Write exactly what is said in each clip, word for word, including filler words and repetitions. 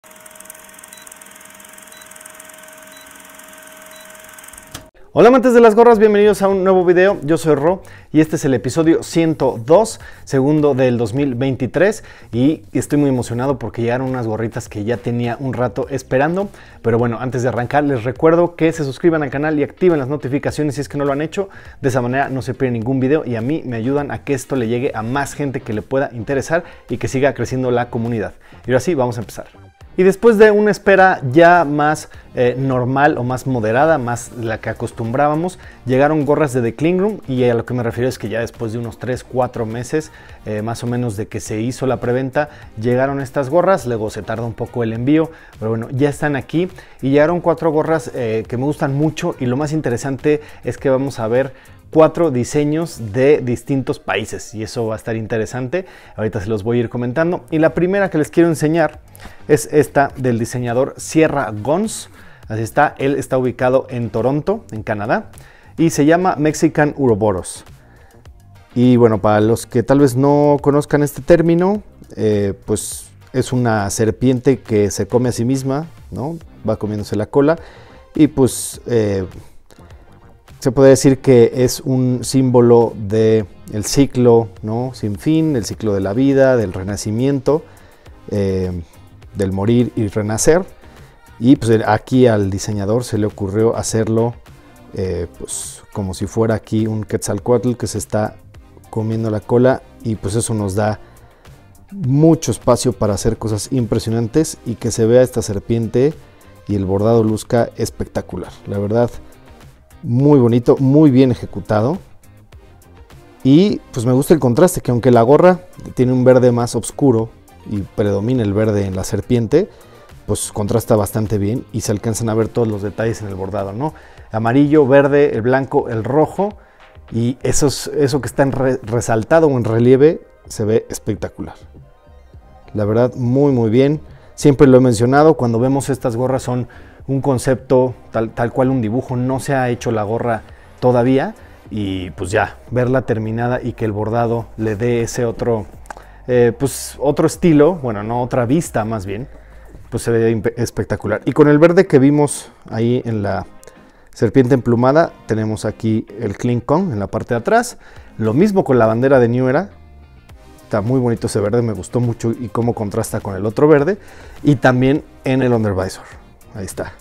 Hola amantes de las gorras, bienvenidos a un nuevo video. Yo soy Ro y este es el episodio ciento dos, segundo del dos mil veintitrés, y estoy muy emocionado porque llegaron unas gorritas que ya tenía un rato esperando. Pero bueno, antes de arrancar les recuerdo que se suscriban al canal y activen las notificaciones si es que no lo han hecho. De esa manera no se pierden ningún video y a mí me ayudan a que esto le llegue a más gente que le pueda interesar y que siga creciendo la comunidad. Y ahora sí, vamos a empezar. Y después de una espera ya más eh, normal o más moderada, más la que acostumbrábamos, llegaron gorras de The Clean Room, y a lo que me refiero es que ya después de unos tres cuatro meses eh, más o menos de que se hizo la preventa, llegaron estas gorras. Luego se tarda un poco el envío, pero bueno, ya están aquí y llegaron cuatro gorras eh, que me gustan mucho, y lo más interesante es que vamos a ver cuatro diseños de distintos países y eso va a estar interesante. Ahorita se los voy a ir comentando, y la primera que les quiero enseñar es esta del diseñador Sierra Guns. Así está, él está ubicado en Toronto, en Canadá, y se llama Mexican Uroboros. Y bueno, para los que tal vez no conozcan este término, eh, pues es una serpiente que se come a sí misma, ¿no? Va comiéndose la cola, y pues eh, se puede decir que es un símbolo del ciclo, ¿no? Sin fin, el ciclo de la vida, del renacimiento, eh, del morir y renacer. Y pues aquí al diseñador se le ocurrió hacerlo eh, pues como si fuera aquí un quetzalcóatl que se está comiendo la cola, y pues eso nos da mucho espacio para hacer cosas impresionantes y que se vea esta serpiente y el bordado luzca espectacular. La verdad, muy bonito, muy bien ejecutado. Y pues me gusta el contraste, que aunque la gorra tiene un verde más oscuro y predomina el verde en la serpiente, pues contrasta bastante bien y se alcanzan a ver todos los detalles en el bordado, ¿no? Amarillo, verde, el blanco, el rojo, y eso, es, eso que está en re, resaltado o en relieve se ve espectacular. La verdad, muy muy bien. Siempre lo he mencionado, cuando vemos estas gorras son un concepto tal, tal cual un dibujo, no se ha hecho la gorra todavía, y pues ya verla terminada y que el bordado le dé ese otro eh, pues otro estilo, bueno, no otra vista más bien, pues se ve espectacular. Y con el verde que vimos ahí en la serpiente emplumada, tenemos aquí el Clean Kong en la parte de atrás. Lo mismo con la bandera de New Era. Está muy bonito ese verde, me gustó mucho y cómo contrasta con el otro verde. Y también en el undervisor. Ahí está.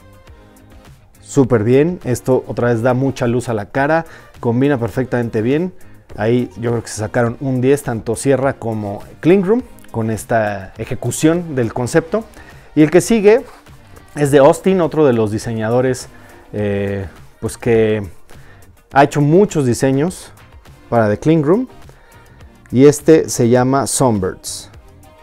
Súper bien. Esto otra vez da mucha luz a la cara. Combina perfectamente bien. Ahí yo creo que se sacaron un diez tanto Sierra como Clean Room con esta ejecución del concepto. Y el que sigue es de Austin, otro de los diseñadores eh, pues que ha hecho muchos diseños para The Clean Room. Y este se llama Sunbirds.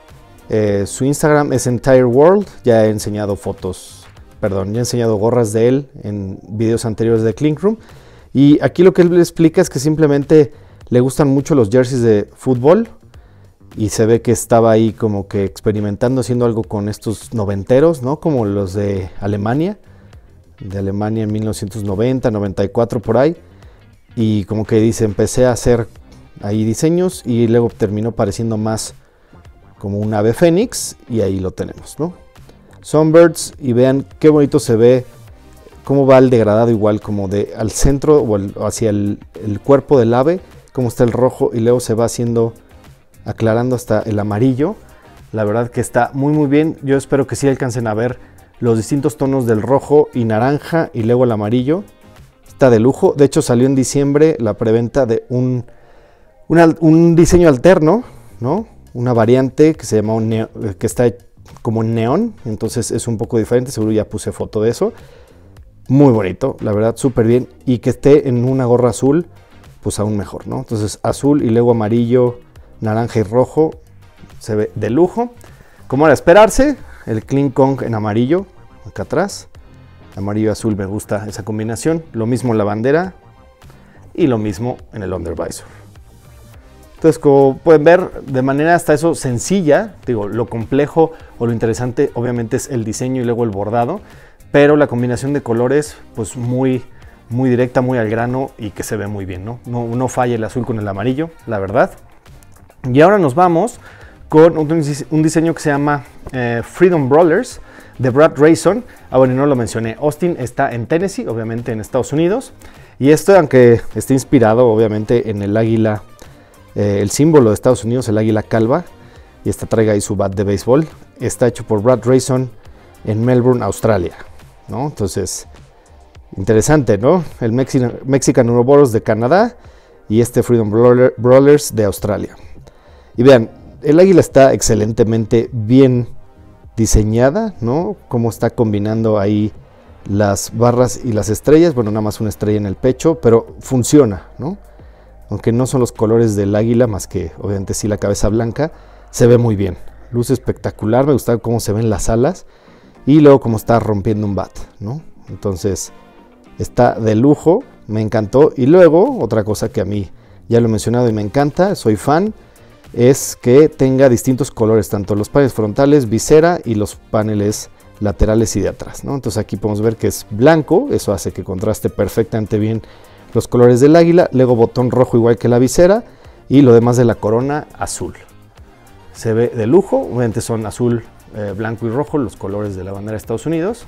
Eh, su Instagram es Entire World. Ya he enseñado fotos, perdón, ya he enseñado gorras de él en videos anteriores de Clean Room. Y aquí lo que él le explica es que simplemente le gustan mucho los jerseys de fútbol. Y se ve que estaba ahí como que experimentando, haciendo algo con estos noventeros, ¿no? Como los de Alemania. De Alemania en mil novecientos noventa, noventa y cuatro por ahí. Y como que dice, empecé a hacer ahí diseños y luego terminó pareciendo más como un ave fénix, y ahí lo tenemos, ¿no? Sunbirds, y vean qué bonito se ve, cómo va el degradado igual como de al centro o el, hacia el, el cuerpo del ave, cómo está el rojo y luego se va haciendo, aclarando hasta el amarillo. La verdad que está muy muy bien. Yo espero que sí alcancen a ver los distintos tonos del rojo y naranja y luego el amarillo. Está de lujo. De hecho salió en diciembre la preventa de un Una, un diseño alterno, ¿no? Una variante que se llama un neo, que está como en neón, entonces es un poco diferente, seguro ya puse foto de eso. Muy bonito, la verdad, súper bien. Y que esté en una gorra azul, pues aún mejor, ¿no? Entonces azul y luego amarillo, naranja y rojo, se ve de lujo. Como era esperarse, el Clean Kong en amarillo, acá atrás. Amarillo y azul, me gusta esa combinación. Lo mismo en la bandera y lo mismo en el undervisor. Entonces, como pueden ver, de manera hasta eso sencilla, digo, lo complejo o lo interesante obviamente es el diseño y luego el bordado, pero la combinación de colores, pues muy, muy directa, muy al grano y que se ve muy bien, ¿no? No, no falla el azul con el amarillo, la verdad. Y ahora nos vamos con un, un diseño que se llama eh, Freedom Brawlers de Brad Rayson. Ah, bueno, y no lo mencioné. Austin está en Tennessee, obviamente en Estados Unidos. Y esto, aunque esté inspirado obviamente en el águila, eh, el símbolo de Estados Unidos, el águila calva, y esta traiga ahí su bat de béisbol, está hecho por Brad Rayson en Melbourne, Australia, ¿no? Entonces, interesante, ¿no? El Mexican, Mexican Ouroboros de Canadá y este Freedom Brawler, Brawlers de Australia. Y vean, el águila está excelentemente bien diseñada, ¿no? Cómo está combinando ahí las barras y las estrellas. Bueno, nada más una estrella en el pecho, pero funciona, ¿no? Aunque no son los colores del águila, más que obviamente sí la cabeza blanca, se ve muy bien. Luce espectacular, me gusta cómo se ven las alas y luego cómo está rompiendo un bat, ¿no? Entonces está de lujo, me encantó. Y luego, otra cosa que a mí ya lo he mencionado y me encanta, soy fan, es que tenga distintos colores, tanto los paneles frontales, visera y los paneles laterales y de atrás, ¿no? Entonces aquí podemos ver que es blanco, eso hace que contraste perfectamente bien los colores del águila, luego botón rojo igual que la visera y lo demás de la corona azul. Se ve de lujo, obviamente son azul, eh, blanco y rojo, los colores de la bandera de Estados Unidos.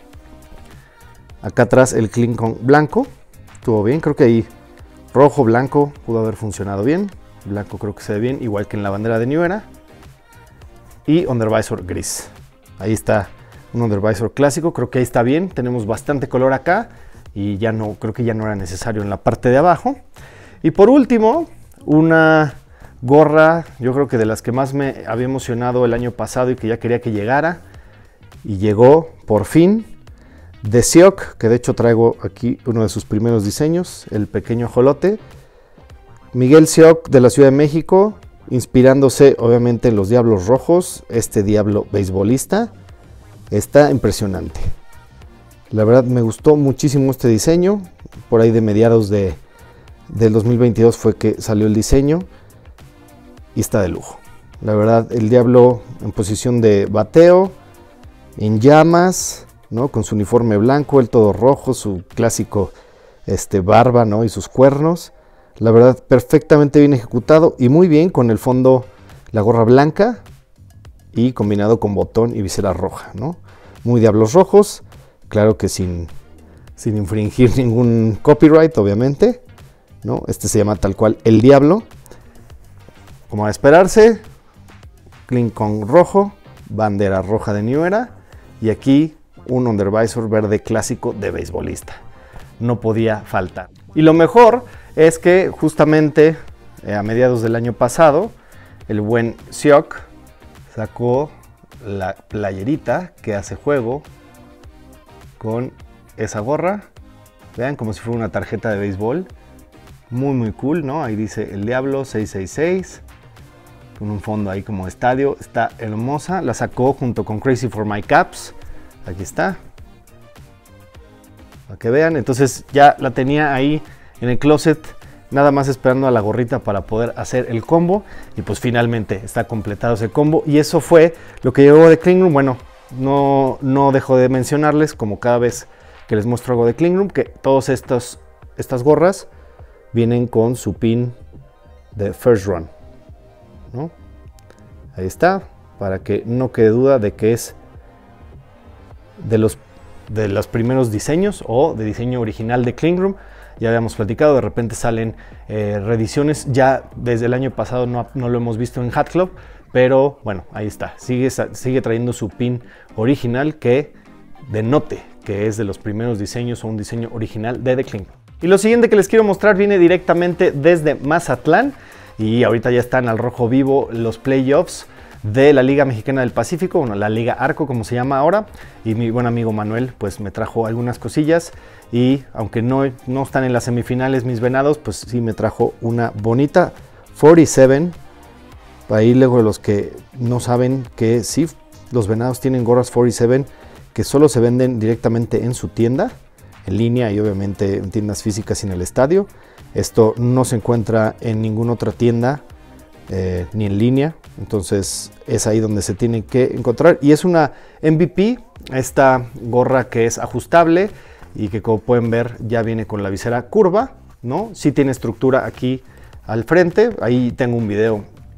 Acá atrás el Lincoln blanco, estuvo bien, creo que ahí rojo, blanco, pudo haber funcionado bien. Blanco creo que se ve bien, igual que en la bandera de New Era. Y undervisor gris. Ahí está un undervisor clásico, creo que ahí está bien. Tenemos bastante color acá y ya no, creo que ya no era necesario en la parte de abajo. Y por último, una gorra, yo creo que de las que más me había emocionado el año pasado y que ya quería que llegara. Y llegó por fin, de Sioc, que de hecho traigo aquí uno de sus primeros diseños, el pequeño ajolote. Miguel Sioc de la Ciudad de México, inspirándose obviamente en los Diablos Rojos, este diablo beisbolista. Está impresionante. La verdad me gustó muchísimo este diseño. Por ahí de mediados de, del dos mil veintidós fue que salió el diseño. Y está de lujo. La verdad, el diablo en posición de bateo, en llamas, ¿no? Con su uniforme blanco, el todo rojo, su clásico este, barba, ¿no? Y sus cuernos. La verdad, perfectamente bien ejecutado y muy bien con el fondo, la gorra blanca y combinado con botón y visera roja, ¿no? Muy Diablos Rojos, claro que sin, sin infringir ningún copyright, obviamente, ¿no? Este se llama tal cual El Diablo. Como a esperarse, Lincoln rojo, bandera roja de New Era y aquí un undervisor verde clásico de beisbolista. No podía faltar. Y lo mejor es que justamente eh, a mediados del año pasado, el buen Sioc sacó la playerita que hace juego con esa gorra. Vean, como si fuera una tarjeta de béisbol. Muy, muy cool, ¿no? Ahí dice El Diablo seis seis seis. Con un fondo ahí como estadio. Está hermosa. La sacó junto con Crazy for My Caps. Aquí está. Para que vean. Entonces ya la tenía ahí en el closet, nada más esperando a la gorrita para poder hacer el combo. Y pues finalmente está completado ese combo. Y eso fue lo que llegó de Clean Room. Bueno, no, no dejo de mencionarles, como cada vez que les muestro algo de Clean Room, que todas estas gorras vienen con su pin de First Run, ¿no? Ahí está, para que no quede duda de que es de los, de los primeros diseños o de diseño original de Clean Room. Ya habíamos platicado, de repente salen eh, reediciones, ya desde el año pasado no, no lo hemos visto en Hat Club, pero bueno, ahí está, sigue, sigue trayendo su pin original que denote que es de los primeros diseños o un diseño original de The Clean Room. Y lo siguiente que les quiero mostrar viene directamente desde Mazatlán y ahorita ya están al rojo vivo los playoffs de la Liga Mexicana del Pacífico, bueno, la Liga Arco como se llama ahora, y mi buen amigo Manuel pues me trajo algunas cosillas y aunque no, no están en las semifinales mis venados, pues sí me trajo una bonita cuarenta y siete. Ahí luego los que no saben que sí, los venados tienen gorras cuarenta y siete que solo se venden directamente en su tienda, en línea y obviamente en tiendas físicas y en el estadio. Esto no se encuentra en ninguna otra tienda eh, ni en línea, entonces es ahí donde se tiene que encontrar. Y es una M V P, esta gorra que es ajustable y que como pueden ver ya viene con la visera curva, ¿no? Sí tiene estructura aquí al frente, ahí tengo un video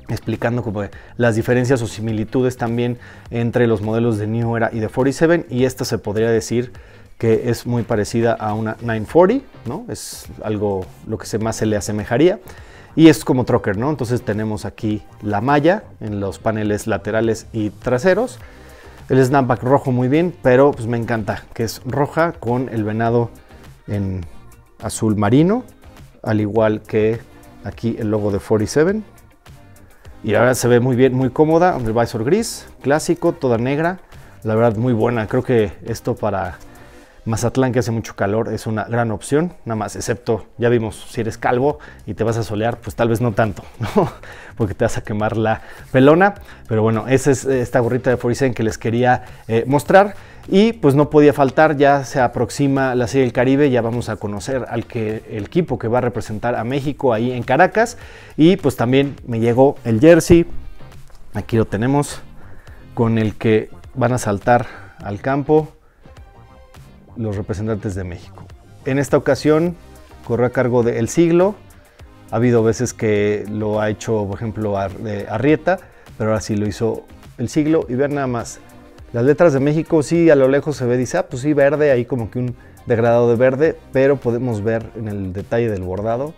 explicando como las diferencias o similitudes también entre los modelos de New Era y de cuarenta y siete, y esta se podría decir que es muy parecida a una novecientos cuarenta, ¿no? Es algo lo que se más se le asemejaría, y es como trucker, ¿no? Entonces tenemos aquí la malla en los paneles laterales y traseros, el snapback rojo muy bien, pero pues me encanta que es roja con el venado en azul marino, al igual que aquí el logo de cuarenta y siete. Y ahora se ve muy bien, muy cómoda, el visor gris, clásico, toda negra, la verdad muy buena. Creo que esto para Mazatlán, que hace mucho calor, es una gran opción, nada más, excepto, ya vimos, si eres calvo y te vas a solear, pues tal vez no tanto, ¿no? Porque te vas a quemar la pelona. Pero bueno, esa es esta gorrita de cuarenta y siete que les quería eh, mostrar. Y pues no podía faltar, ya se aproxima la Serie del Caribe, ya vamos a conocer al que, el equipo que va a representar a México ahí en Caracas. Y pues también me llegó el jersey, aquí lo tenemos, con el que van a saltar al campo los representantes de México. En esta ocasión corrió a cargo de El Siglo. Ha habido veces que lo ha hecho, por ejemplo, Arrieta, pero ahora sí lo hizo El Siglo. Y ver nada más, las letras de México, sí, a lo lejos se ve, dice, ah, pues sí, verde, ahí como que un degradado de verde, pero podemos ver en el detalle del bordado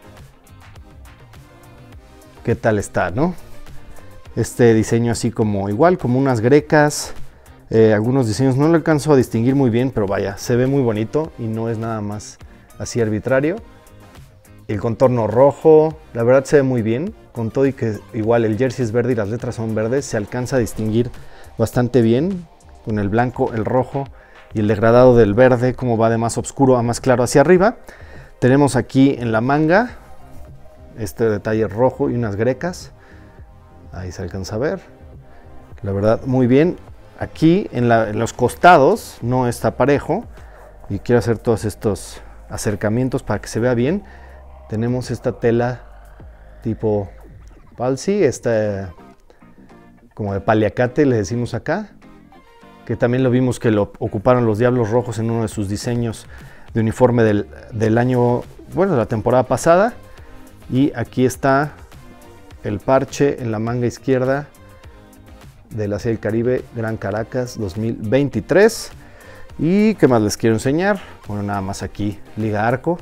qué tal está, ¿no? Este diseño así como igual, como unas grecas, eh, algunos diseños no lo alcanzo a distinguir muy bien, pero vaya, se ve muy bonito y no es nada más así arbitrario. El contorno rojo, la verdad se ve muy bien, con todo y que igual el jersey es verde y las letras son verdes, se alcanza a distinguir bastante bien, con el blanco, el rojo y el degradado del verde, como va de más oscuro a más claro hacia arriba. Tenemos aquí en la manga este detalle rojo y unas grecas, ahí se alcanza a ver, la verdad muy bien. Aquí en, la, en los costados no está parejo y quiero hacer todos estos acercamientos para que se vea bien. Tenemos esta tela tipo palsi, esta como de paliacate le decimos acá, que también lo vimos que lo ocuparon los Diablos Rojos en uno de sus diseños de uniforme del, del año, bueno, de la temporada pasada. Y aquí está el parche en la manga izquierda de la Serie del Caribe Gran Caracas dos mil veintitrés. Y qué más les quiero enseñar, bueno, nada más aquí liga arco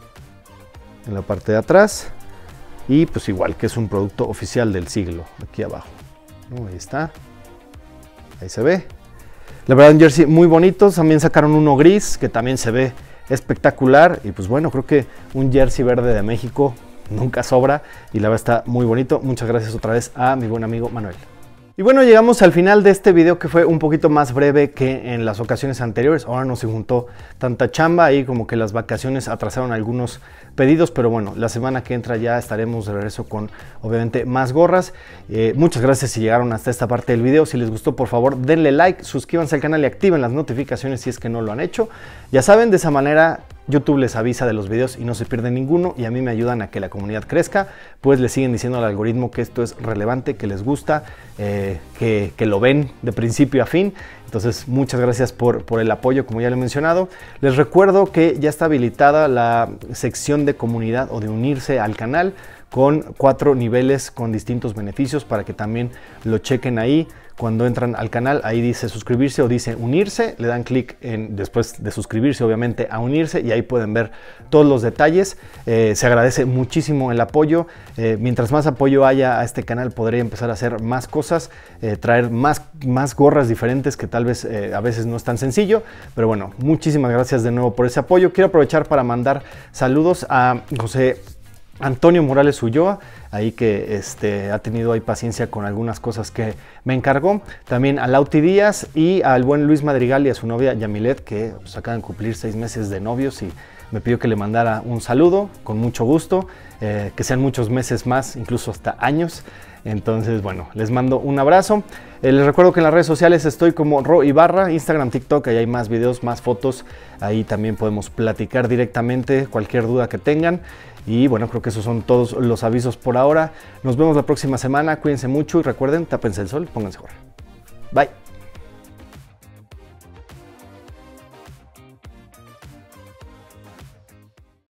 en la parte de atrás, y pues igual que es un producto oficial del Siglo, aquí abajo, ¿no? Ahí está, ahí se ve. La verdad, un jersey muy bonito. También sacaron uno gris que también se ve espectacular. Y pues bueno, creo que un jersey verde de México nunca sobra. Y la verdad está muy bonito. Muchas gracias otra vez a mi buen amigo Manuel. Y bueno, llegamos al final de este video, que fue un poquito más breve que en las ocasiones anteriores. Ahora no se juntó tanta chamba, ahí como que las vacaciones atrasaron algunos pedidos, pero bueno, la semana que entra ya estaremos de regreso con obviamente más gorras. Eh, muchas gracias si llegaron hasta esta parte del video. Si les gustó, por favor denle like, suscríbanse al canal y activen las notificaciones si es que no lo han hecho. Ya saben, de esa manera YouTube les avisa de los videos y no se pierden ninguno, y a mí me ayudan a que la comunidad crezca, pues le siguen diciendo al algoritmo que esto es relevante, que les gusta, eh, que, que lo ven de principio a fin. Entonces, muchas gracias por, por el apoyo, como ya lo he mencionado. Les recuerdo que ya está habilitada la sección de comunidad o de unirse al canal, con cuatro niveles con distintos beneficios, para que también lo chequen ahí. Cuando entran al canal, ahí dice suscribirse o dice unirse, le dan clic en, después de suscribirse obviamente, a unirse, y ahí pueden ver todos los detalles. Eh, se agradece muchísimo el apoyo. Eh, mientras más apoyo haya a este canal, podré empezar a hacer más cosas, eh, traer más, más gorras diferentes, que tal vez eh, a veces no es tan sencillo, pero bueno, muchísimas gracias de nuevo por ese apoyo. Quiero aprovechar para mandar saludos a José Antonio Morales Ulloa, ahí que este, ha tenido ahí paciencia con algunas cosas que me encargó. También a Lauti Díaz y al buen Luis Madrigal y a su novia Yamilet, que pues, acaban de cumplir seis meses de novios, y me pidió que le mandara un saludo con mucho gusto, eh, que sean muchos meses más, incluso hasta años. Entonces, bueno, les mando un abrazo. Eh, les recuerdo que en las redes sociales estoy como Ro Ibarra, Instagram, TikTok, ahí hay más videos, más fotos. Ahí también podemos platicar directamente cualquier duda que tengan. Y bueno, creo que esos son todos los avisos por ahora. Nos vemos la próxima semana, cuídense mucho y recuerden, tápense el sol, pónganse gorra. Bye.